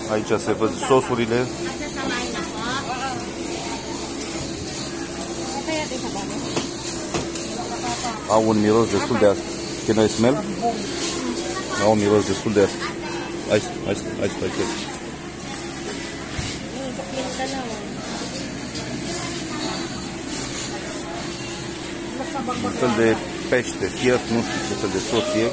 Aici se văd sosurile. Au un miros destul de... Can I smell? Au un miros destul de... Hai, un fel de pește fiert, nu știu ce fel de sos e.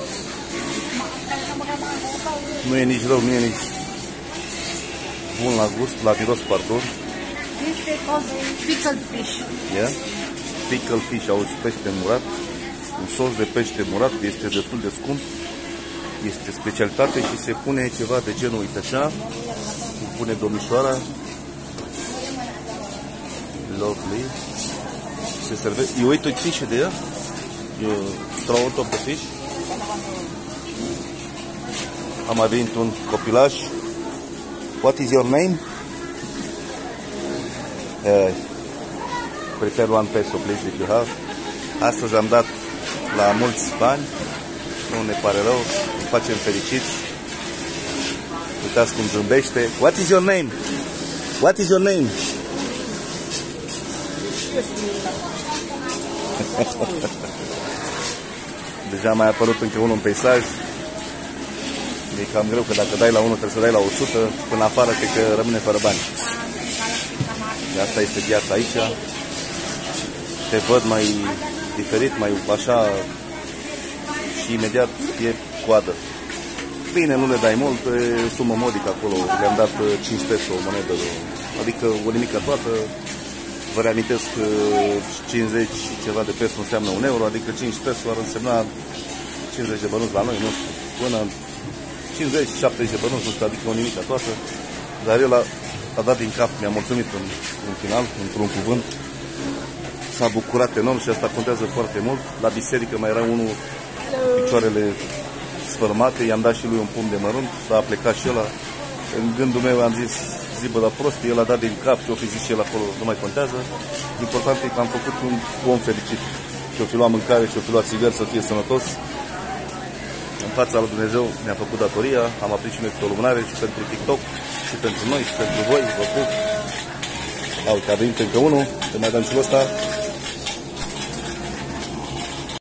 Nu e nici rău, nu e nici bun la gust, la miros, pardon. Este pickled fish. Yeah? Pickled fish, auzi, pește murat. Un sos de pește murat, este destul de scump. Este specialitate și se pune ceva de genul, uite așa. Se pune domnișoara. Lovely. Se servește. You eat with fish there? You throw on top the fish? Am mai venit un copilaj. What is your name? Prepare one peso, please, if you have. Astăzi am dat la mulți bani. Nu ne pare rău. Îmi facem fericiți. Uitați cum zâmbește. What is your name? What is your name? Deja mai a apărut încă unul în peisaj. E cam greu, că dacă dai la unul trebuie să dai la 100. Până afară cred că rămâne fără bani. De asta este viața aici. Te văd mai diferit, mai așa. Și imediat e coadă. Bine, nu le dai mult, e sumă modică acolo. Le-am dat 5 peso o monedă. Adică o nimică toată. Vă reamintesc că 50 și ceva de peso înseamnă 1 euro, adică 5 peso ar însemna 50 de bănuți la noi, nu știu, până 50-70 de bănuți, nu știu, adică o nimică toată. Dar el a dat din cap, mi-a mulțumit în final, într-un cuvânt. S-a bucurat enorm și asta contează foarte mult. La biserică mai era unul, picioarele sfărmate, i-am dat și lui un pumn de mărunt, dar a plecat și ăla. În gândul meu am zis, zibă la prost, el a dat din cap, ce-o fi zis și el acolo, nu mai contează. Important e că am făcut un om fericit. Ce-o fi luat mâncare, ce-o fi luat țigări, să fie sănătos. În fața lui Dumnezeu mi-a făcut datoria, am aprit și noi câte o lumânare și pentru TikTok, și pentru noi, și pentru voi, vă pup. Uite, a venit încă unul, să mai dăm și ăsta.